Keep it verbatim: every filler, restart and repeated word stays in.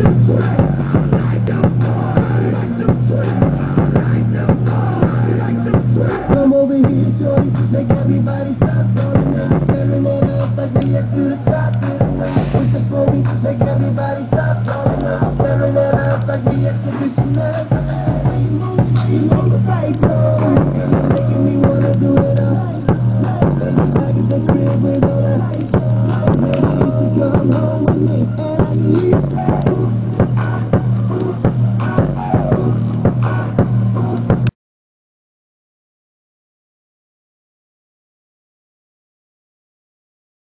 Come over here, shorty, make everybody stop falling and staring at us like we up to the top. Push up for me, make everybody stop falling and staring at us like we exhibitioners. Why you moving, why you on the bike, bro? And you're making me wanna do it all. Baby, back at the crib with all that. I'm ready to come home with me, and I need you.